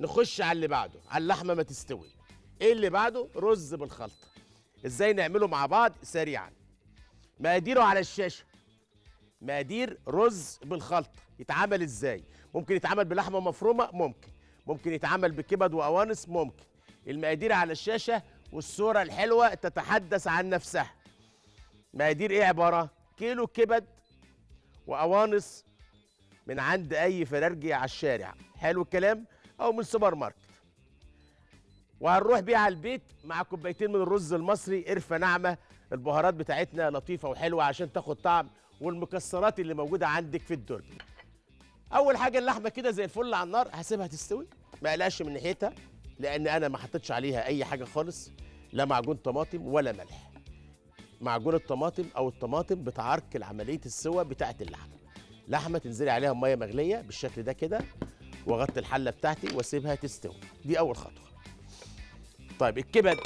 نخش على اللي بعده، على اللحمه ما تستوي. ايه اللي بعده؟ رز بالخلطه. ازاي نعمله مع بعض سريعا؟ مقاديره على الشاشه. مقادير رز بالخلطه يتعمل ازاي؟ ممكن يتعمل بلحمه مفرومه، ممكن يتعمل بكبد وقوانص، ممكن. المقادير على الشاشه والصوره الحلوه تتحدث عن نفسها. مقادير ايه عباره؟ كيلو كبد وقوانص من عند اي فرارجي على الشارع، حلو الكلام، او من سوبر ماركت. وهنروح بيه على البيت مع كوبايتين من الرز المصري، قرفه ناعمه، البهارات بتاعتنا لطيفه وحلوه عشان تاخد طعم، والمكسرات اللي موجوده عندك في الدرج. اول حاجه اللحمه كده زي الفل على النار، هسيبها تستوي، ما اقلقش من ناحيتها، لان انا ما حطيتش عليها اي حاجه خالص، لا معجون طماطم ولا ملح. معجون الطماطم او الطماطم بتعرقل عمليه السوى بتاعه اللحمه. لحمه تنزلي عليها ميه مغليه بالشكل ده كده، واغطي الحله بتاعتي واسيبها تستوي. دي اول خطوه. طيب الكبد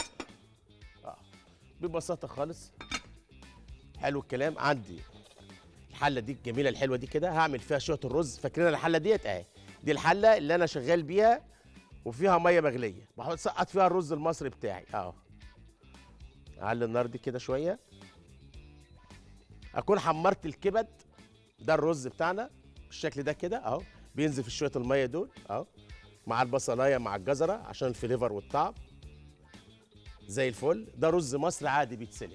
ببساطه خالص، حلو الكلام، عندي الحله دي الجميله الحلوه دي كده، هعمل فيها شويه الرز. فاكرين الحله ديت؟ اهي دي الحله اللي انا شغال بيها، وفيها ميه مغليه، بحط اسقط فيها الرز المصري بتاعي اهو. اعلي النار دي كده شويه، اكون حمرت الكبد. ده الرز بتاعنا بالشكل ده كده اهو، بينزل في شويه الميه دول اهو، مع البصلايه مع الجزره عشان الفليفر والطعم، زي الفل. ده رز مصري عادي بيتسلق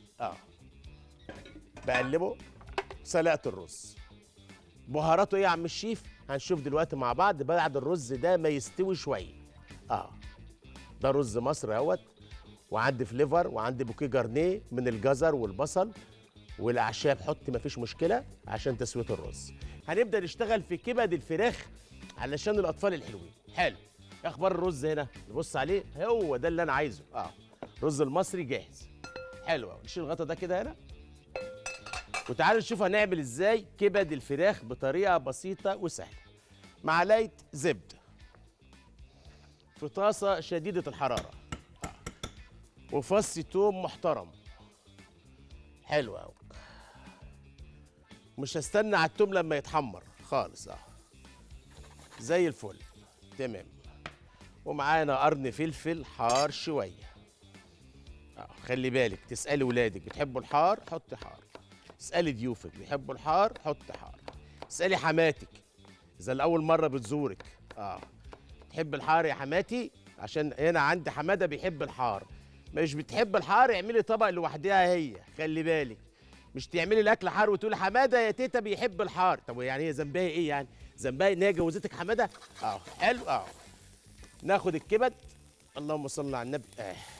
بقلبه. سلقت الرز، بهاراته ايه يا عم الشيف؟ هنشوف دلوقتي مع بعض بعد الرز ده ما يستوي شويه. ده رز مصر اهوت، وعندي فليفر وعندي بوكيه جارنيه من الجزر والبصل والاعشاب، حط مفيش مشكله عشان تسويه الرز. هنبدا نشتغل في كبد الفراخ علشان الاطفال الحلوين. حلو، اخبار الرز هنا نبص عليه، هو ده اللي انا عايزه. الرز المصري جاهز. حلو قوي، نشيل الغطا ده كده هنا، وتعالوا نشوف هنعمل ازاي كبد الفراخ بطريقه بسيطه وسهله. معلقه زبده في طاسه شديده الحراره، وفص توم محترم. حلو قوي، مش هستنى على التوم لما يتحمر خالص زي الفل، تمام. ومعانا قرن فلفل حار شويه. خلي بالك، تسالي ولادك بتحبوا الحار حط حار، اسالي ضيوفك بيحبوا الحار حط حار، اسالي حماتك اذا لاول مره بتزورك تحب الحار يا حماتي؟ عشان هنا عندي حماده بيحب الحار. مش بتحب الحار اعملي طبق لوحدها هي، خلي بالك، مش تعملي الاكل حار وتقولي حماده يا تيتا بيحب الحار. طب يعني هي ذنبها ايه يعني؟ ذنبها ان هي جوزتك حماده؟ حلو. ناخد الكبد، اللهم صل على النبي.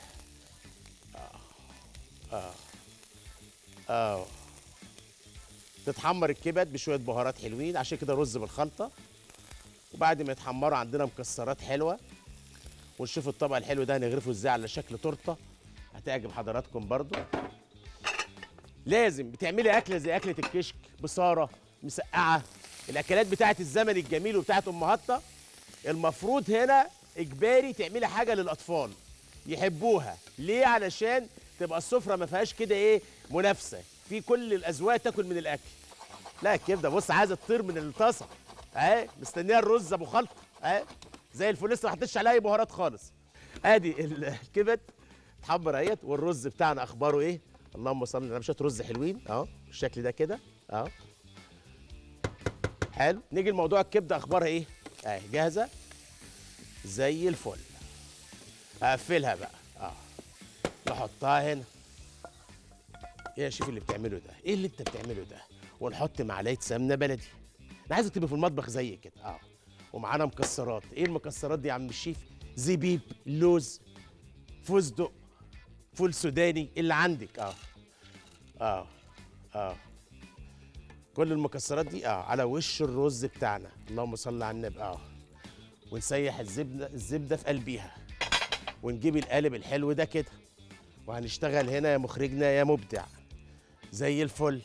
تتحمر الكبد بشويه بهارات حلوين، عشان كده رز بالخلطه. وبعد ما يتحمروا عندنا مكسرات حلوه، ونشوف الطبق الحلو ده هنغرفه ازاي على شكل تورته، هتعجب حضراتكم برضو. لازم بتعملي اكله زي اكله الكشك، بصاره مسقعه، الاكلات بتاعت الزمن الجميل وبتاعت امهاتنا، المفروض هنا اجباري تعملي حاجه للاطفال يحبوها. ليه؟ علشان تبقى السفره ما فيهاش كده ايه، منافسه، في كل الاذواق تاكل من الاكل. لا الكبده بص عايزه تطير من الطاسه مستنيه الرز ابو خلطه زي الفل، لسه ما حطيتش عليها اي بهارات خالص. ادي الكبد اتحمر اهيت، والرز بتاعنا اخباره ايه؟ اللهم صل على شويه رز حلوين بالشكل ده كده حلو. نيجي لموضوع الكبده، اخبارها ايه؟ جاهزه زي الفل. اقفلها بقى نحطها هنا. ايه يا شيف اللي بتعمله ده؟ ايه اللي انت بتعمله ده؟ ونحط معلقه سمنه بلدي. انا عايزك تبقى في المطبخ زي كده ومعانا مكسرات. ايه المكسرات دي يا عم الشيف؟ زبيب، لوز، فستق، فول سوداني، اللي عندك كل المكسرات دي على وش الرز بتاعنا، اللهم صل على النبي ونسيح الزبده في قلبيها، ونجيب القالب الحلو ده كده، وهنشتغل هنا يا مخرجنا يا مبدع زي الفل.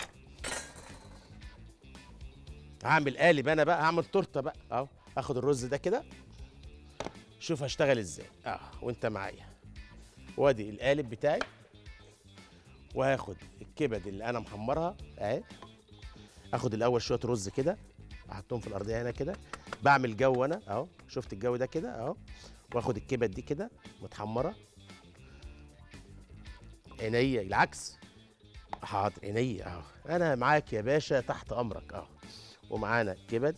هعمل قالب انا بقى، هعمل تورته بقى اخد الرز ده كده، شوف هشتغل ازاي وانت معايا. وادي القالب بتاعي، وهاخد الكبد اللي انا محمرها اهي. اخد الاول شويه رز كده، احطهم في الارضيه هنا كده، بعمل جو انا اهو، شفت الجو ده كده اهو. واخد الكبد دي كده متحمره، عينيا العكس. حاضر عينيا اهو، انا معاك يا باشا تحت امرك اهو. ومعانا كبد.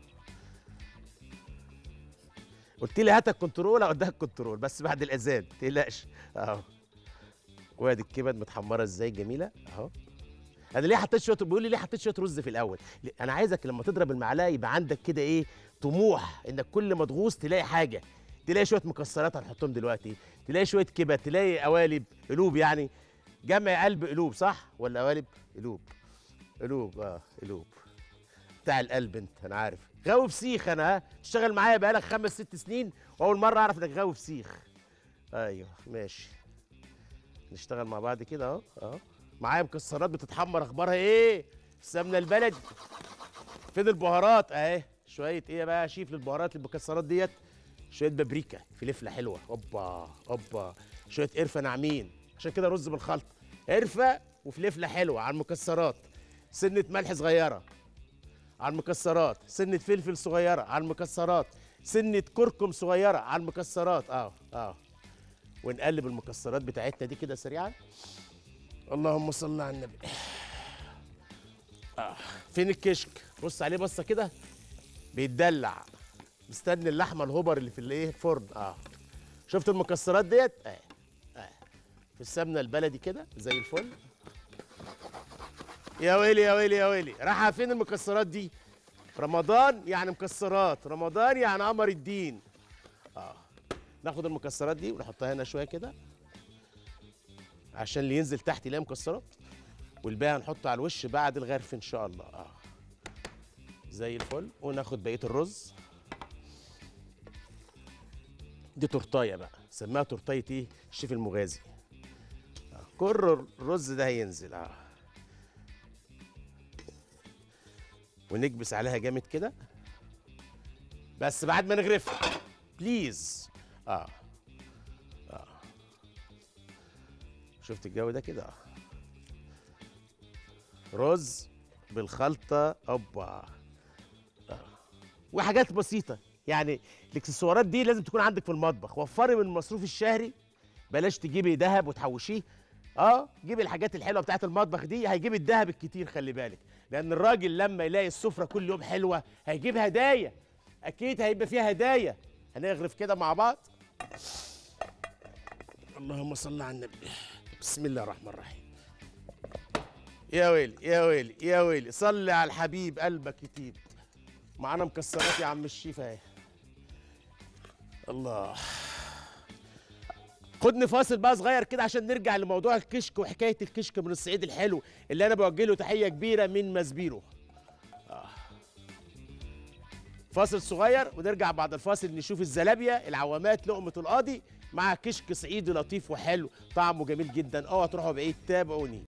قلت لي هات الكنترول اوديها الكنترول بس بعد الاذان ما تقلقش اهو. وادي الكبد متحمره ازاي جميله اهو. انا ليه حطيت شويه، بيقول لي ليه حطيت شويه رز في الاول؟ انا عايزك لما تضرب المعلقه يبقى عندك كده ايه، طموح انك كل ما تغوص تلاقي حاجه. تلاقي شويه مكسرات هنحطهم دلوقتي، تلاقي شويه كبد، تلاقي قوالب قلوب يعني. جمع قلب قلوب صح ولا قوالب؟ قلوب. قلوب قلوب. بتاع القلب انت، انا عارف غاوي فسيخ انا. ها تشتغل معايا بقالك 5 6 سنين واول مره اعرف انك غاوي فسيخ. ايوه ماشي. نشتغل مع بعض كده اهو اهو. معايا مكسرات بتتحمر، اخبارها ايه؟ السمنه البلدي. فين البهارات اهي؟ شويه ايه بقى يا شيف للبهارات المكسرات ديت؟ شويه بابريكا، فلفله حلوه، اوبا اوبا. شويه قرفه ناعمين، عشان كده رز بالخلطه. قرفه وفلفله حلوه على المكسرات. سنه ملح صغيره على المكسرات، سنه فلفل صغيره على المكسرات، سنه كركم صغيره على المكسرات ونقلب المكسرات بتاعتنا دي كده سريعا. اللهم صل على النبي. فين الكشك؟ بص عليه بصه كده، بيتدلع مستني اللحمه الهوبر اللي في الايه الفرن. شفت المكسرات ديت في السمنه البلدي كده زي الفل. يا ويلي يا ويلي يا ويلي، رايحه فين المكسرات دي؟ رمضان يعني مكسرات، رمضان يعني قمر الدين. ناخد المكسرات دي ونحطها هنا شويه كده عشان اللي ينزل تحت يلاقي مكسرات، والباقي هنحطه على الوش بعد الغرف ان شاء الله. زي الفل. وناخد بقيه الرز. دي تورتايه بقى، سماها تورتايه ايه الشيف المغازي. كل الرز ده هينزل ونكبس عليها جامد كده بس بعد ما نغرفها بليز. شفت الجو ده كده رز بالخلطه اوبا. وحاجات بسيطه يعني. الاكسسوارات دي لازم تكون عندك في المطبخ. وفري من المصروف الشهري، بلاش تجيبي ذهب وتحوشيه. جيبي الحاجات الحلوه بتاعت المطبخ دي، هيجيب الذهب الكتير خلي بالك. لان الراجل لما يلاقي السفره كل يوم حلوه هيجيب هدايا، اكيد هيبقى فيها هدايا. هنغرف كده مع بعض. اللهم صل على النبي. بسم الله الرحمن الرحيم. يا ويلي يا ويلي يا ويلي، صلي على الحبيب قلبك يطيب. معانا مكسرات يا عم الشيف اهي. الله. خدني فاصل بقى صغير كده عشان نرجع لموضوع الكشك وحكايه الكشك من الصعيد الحلو اللي انا بوجه له تحيه كبيره من مسبيرو. فاصل صغير ونرجع بعد الفاصل نشوف الزلابيه العوامات لقمه القاضي مع كشك صعيدي لطيف وحلو طعمه جميل جدا. اوعوا تروحوا بعيد، تابعوني.